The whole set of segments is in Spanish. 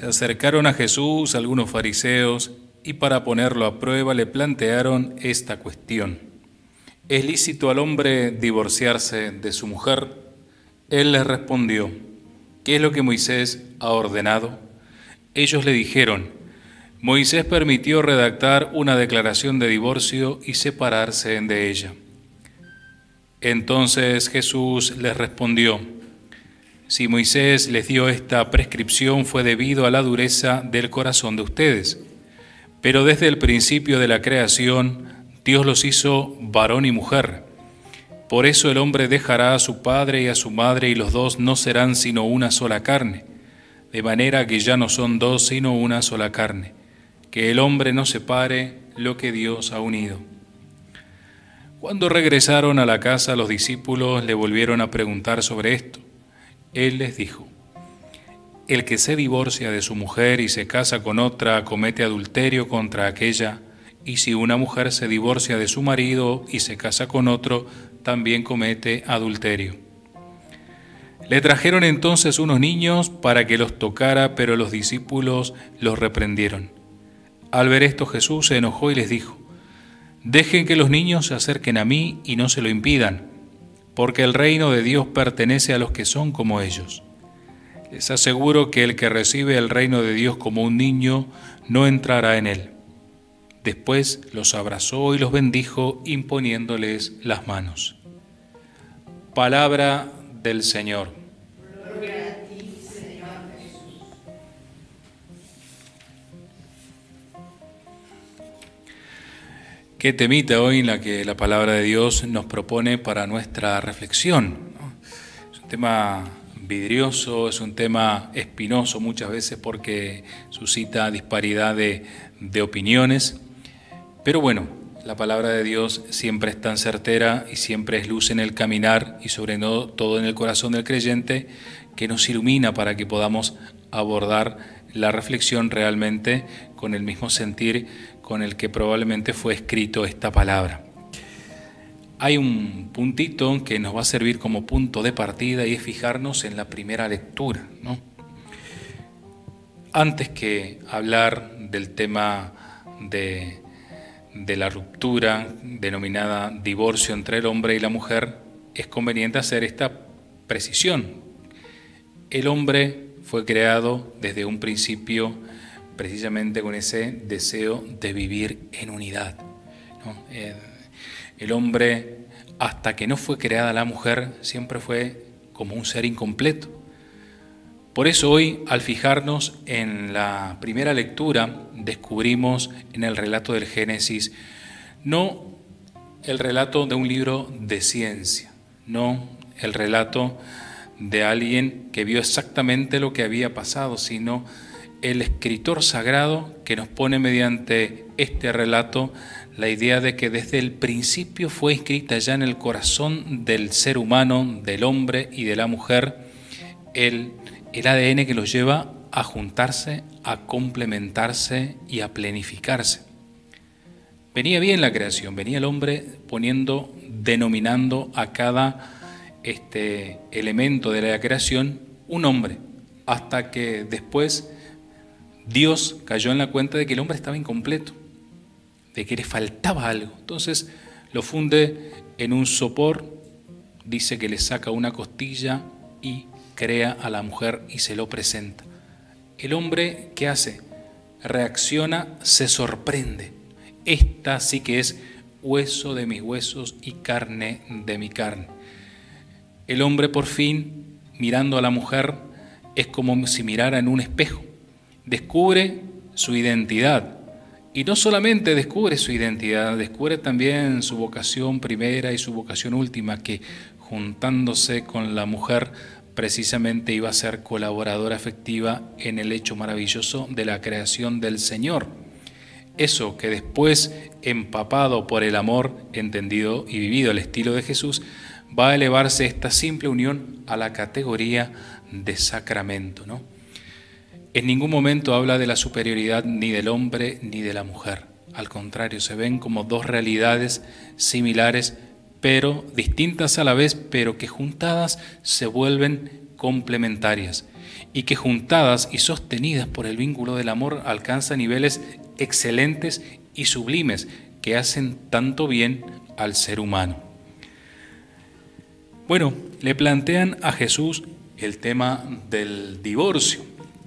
acercaron a Jesús algunos fariseos y para ponerlo a prueba le plantearon esta cuestión: ¿es lícito al hombre divorciarse de su mujer? Él les respondió: ¿qué es lo que Moisés ha ordenado? Ellos le dijeron: Moisés permitió redactar una declaración de divorcio y separarse de ella. Entonces Jesús les respondió: si Moisés les dio esta prescripción fue debido a la dureza del corazón de ustedes. Pero desde el principio de la creación, Dios los hizo varón y mujer. Por eso el hombre dejará a su padre y a su madre, y los dos no serán sino una sola carne. De manera que ya no son dos, sino una sola carne. Que el hombre no separe lo que Dios ha unido. Cuando regresaron a la casa, los discípulos le volvieron a preguntar sobre esto. Él les dijo: el que se divorcia de su mujer y se casa con otra comete adulterio contra aquella, y si una mujer se divorcia de su marido y se casa con otro, también comete adulterio. Le trajeron entonces unos niños para que los tocara, pero los discípulos los reprendieron. Al ver esto, Jesús se enojó y les dijo: dejen que los niños se acerquen a mí y no se lo impidan, porque el reino de Dios pertenece a los que son como ellos. Les aseguro que el que recibe el reino de Dios como un niño no entrará en él. Después los abrazó y los bendijo, imponiéndoles las manos. Palabra del Señor. Gloria a ti, Señor Jesús. Qué temita hoy en la que la palabra de Dios nos propone para nuestra reflexión, ¿no? Es un tema vidrioso, es un tema espinoso muchas veces porque suscita disparidad de opiniones, pero bueno, la palabra de Dios siempre es tan certera y siempre es luz en el caminar y sobre todo en el corazón del creyente, que nos ilumina para que podamos abordar la reflexión realmente con el mismo sentir con el que probablemente fue escrito esta palabra. Hay un puntito que nos va a servir como punto de partida y es fijarnos en la primera lectura, ¿no? Antes que hablar del tema de la ruptura denominada divorcio entre el hombre y la mujer, es conveniente hacer esta precisión. El hombre fue creado desde un principio precisamente con ese deseo de vivir en unidad, ¿no? El hombre, hasta que no fue creada la mujer, siempre fue como un ser incompleto. Por eso hoy, al fijarnos en la primera lectura, descubrimos en el relato del Génesis, no el relato de un libro de ciencia, no el relato de alguien que vio exactamente lo que había pasado, sino el escritor sagrado que nos pone mediante este relato la idea de que desde el principio fue inscrita ya en el corazón del ser humano, del hombre y de la mujer, el ADN que los lleva a juntarse, a complementarse y a planificarse. Venía bien la creación, venía el hombre denominando a cada elemento de la creación un hombre, hasta que después Dios cayó en la cuenta de que el hombre estaba incompleto, de que le faltaba algo. Entonces lo funde en un sopor, dice que le saca una costilla y crea a la mujer y se lo presenta. El hombre, ¿qué hace? Reacciona, se sorprende. Esta sí que es hueso de mis huesos y carne de mi carne. El hombre, por fin, mirando a la mujer, es como si mirara en un espejo. Descubre su identidad. Y no solamente descubre su identidad, descubre también su vocación primera y su vocación última, que juntándose con la mujer precisamente iba a ser colaboradora efectiva en el hecho maravilloso de la creación del Señor. Eso que después, empapado por el amor entendido y vivido al estilo de Jesús, va a elevarse esta simple unión a la categoría de sacramento, ¿no? En ningún momento habla de la superioridad ni del hombre ni de la mujer. Al contrario, se ven como dos realidades similares, pero distintas a la vez, pero que juntadas se vuelven complementarias y que juntadas y sostenidas por el vínculo del amor alcanzan niveles excelentes y sublimes que hacen tanto bien al ser humano. Bueno, le plantean a Jesús el tema del divorcio.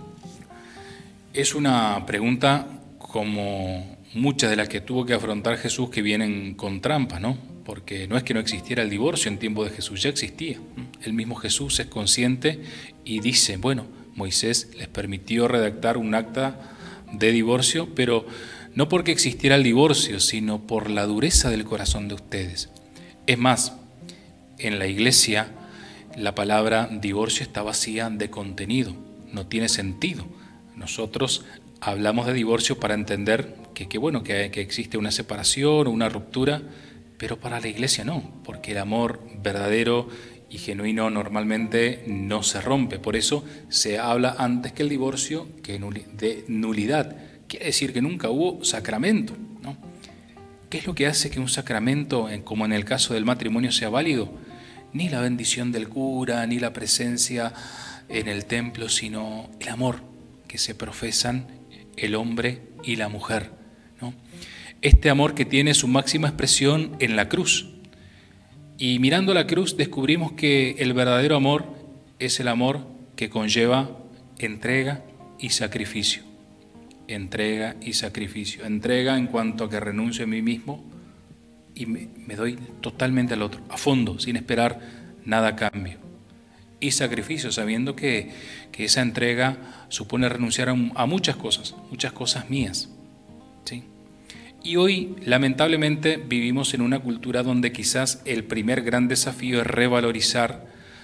Es una pregunta como muchas de las que tuvo que afrontar Jesús que vienen con trampa, ¿no? Porque no es que no existiera el divorcio en tiempo de Jesús, ya existía. El mismo Jesús es consciente y dice, bueno, Moisés les permitió redactar un acta de divorcio, pero no porque existiera el divorcio, sino por la dureza del corazón de ustedes. Es más, en la iglesia la palabra divorcio está vacía de contenido, no tiene sentido. Nosotros hablamos de divorcio para entender que existe una separación o una ruptura, pero para la iglesia no, porque el amor verdadero y genuino normalmente no se rompe. Por eso se habla antes que el divorcio de nulidad. Quiere decir que nunca hubo sacramento, ¿no? ¿Qué es lo que hace que un sacramento, como en el caso del matrimonio, sea válido? Ni la bendición del cura, ni la presencia en el templo, sino el amor que se profesan el hombre y la mujer, ¿no? Este amor que tiene su máxima expresión en la cruz. Y mirando la cruz descubrimos que el verdadero amor es el amor que conlleva entrega y sacrificio. Entrega y sacrificio. Entrega en cuanto a que renuncio a mí mismo y me doy totalmente al otro, a fondo, sin esperar nada a cambio. Y sacrificio, sabiendo que esa entrega supone renunciar a muchas cosas mías, ¿sí? Y hoy, lamentablemente, vivimos en una cultura donde quizás el primer gran desafío es revalorizar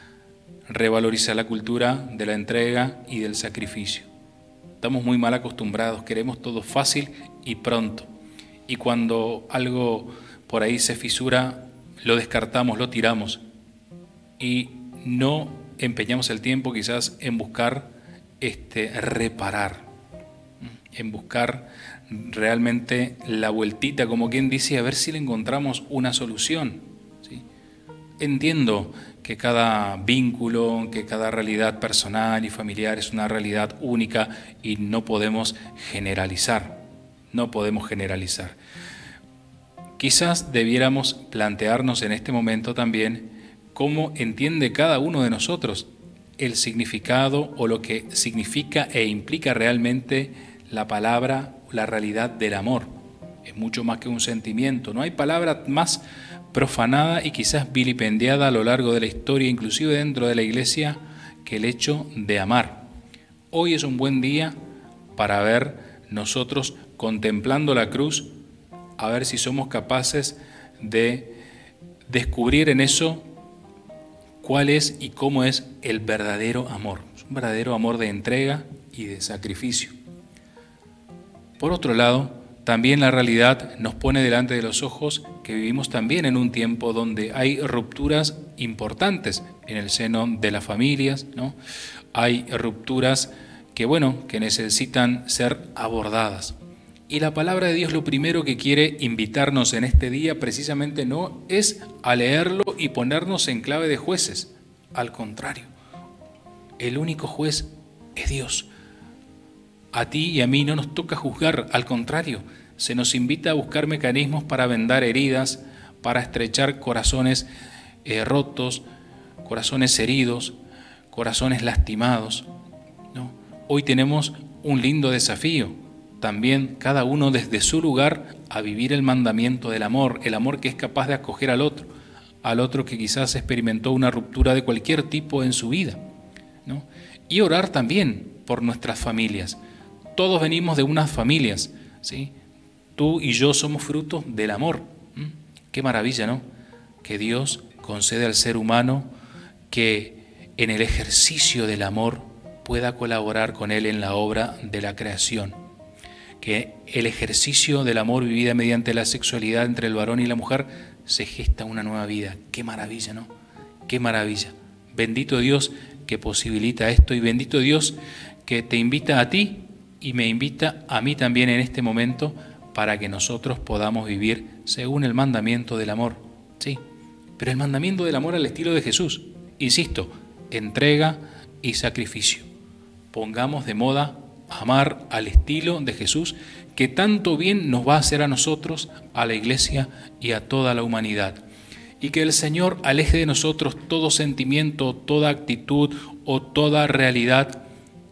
la cultura de la entrega y del sacrificio. Estamos muy mal acostumbrados, queremos todo fácil y pronto. Y cuando algo por ahí se fisura, lo descartamos, lo tiramos. Y no empeñamos el tiempo quizás en buscar reparar, en buscar realmente la vueltita, como quien dice, a ver si le encontramos una solución, ¿sí? Entiendo que cada vínculo, que cada realidad personal y familiar es una realidad única y no podemos generalizar, Quizás debiéramos plantearnos en este momento también cómo entiende cada uno de nosotros el significado o lo que significa e implica realmente la palabra, la realidad del amor. Es mucho más que un sentimiento. No hay palabra más profanada y quizás vilipendiada a lo largo de la historia, inclusive dentro de la iglesia, que el hecho de amar. Hoy es un buen día para ver nosotros contemplando la cruz, a ver si somos capaces de descubrir en eso cuál es y cómo es el verdadero amor. Es un verdadero amor de entrega y de sacrificio. Por otro lado, también la realidad nos pone delante de los ojos que vivimos también en un tiempo donde hay rupturas importantes en el seno de las familias, ¿no? Hay rupturas que necesitan ser abordadas. Y la palabra de Dios lo primero que quiere invitarnos en este día precisamente no es a leerlo y ponernos en clave de jueces. Al contrario, el único juez es Dios. A ti y a mí no nos toca juzgar, al contrario, se nos invita a buscar mecanismos para vendar heridas, para estrechar corazones rotos, corazones heridos, corazones lastimados, ¿no? Hoy tenemos un lindo desafío, también cada uno desde su lugar a vivir el mandamiento del amor, el amor que es capaz de acoger al otro que quizás experimentó una ruptura de cualquier tipo en su vida, ¿no? Y orar también por nuestras familias. Todos venimos de unas familias, ¿sí? Tú y yo somos frutos del amor. Qué maravilla, ¿no? Que Dios concede al ser humano que en el ejercicio del amor pueda colaborar con Él en la obra de la creación. Que el ejercicio del amor vivida mediante la sexualidad entre el varón y la mujer se gesta una nueva vida. Qué maravilla, ¿no? Qué maravilla. Bendito Dios que posibilita esto y bendito Dios que te invita a ti y me invita a mí también en este momento para que nosotros podamos vivir según el mandamiento del amor. Sí, pero el mandamiento del amor al estilo de Jesús. Insisto, entrega y sacrificio. Pongamos de moda amar al estilo de Jesús, que tanto bien nos va a hacer a nosotros, a la Iglesia y a toda la humanidad. Y que el Señor aleje de nosotros todo sentimiento, toda actitud o toda realidad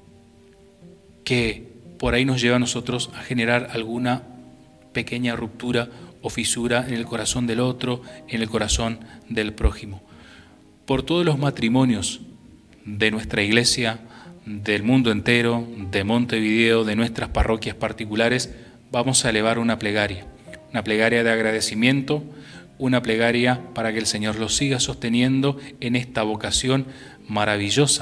que por ahí nos lleva a nosotros a generar alguna pequeña ruptura o fisura en el corazón del otro, en el corazón del prójimo. Por todos los matrimonios de nuestra Iglesia, del mundo entero, de Montevideo, de nuestras parroquias particulares, vamos a elevar una plegaria de agradecimiento, una plegaria para que el Señor los siga sosteniendo en esta vocación maravillosa.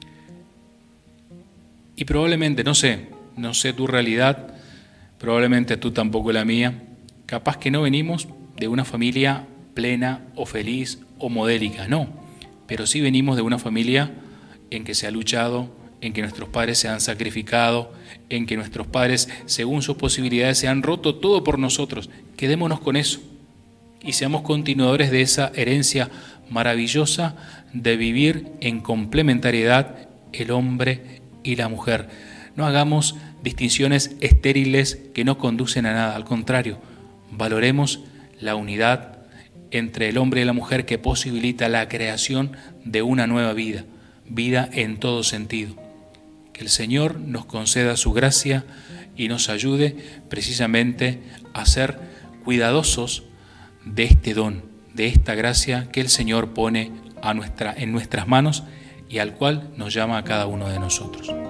Y probablemente, no sé tu realidad, probablemente tú tampoco la mía, capaz que no venimos de una familia plena o feliz o modélica, no, pero sí venimos de una familia en que se ha luchado, en que nuestros padres se han sacrificado, en que nuestros padres, según sus posibilidades, se han roto todo por nosotros. Quedémonos con eso y seamos continuadores de esa herencia maravillosa de vivir en complementariedad el hombre y la mujer. No hagamos distinciones estériles que no conducen a nada, al contrario, valoremos la unidad entre el hombre y la mujer que posibilita la creación de una nueva vida, vida en todo sentido. Que el Señor nos conceda su gracia y nos ayude precisamente a ser cuidadosos de este don, de esta gracia que el Señor pone en nuestras manos y al cual nos llama a cada uno de nosotros.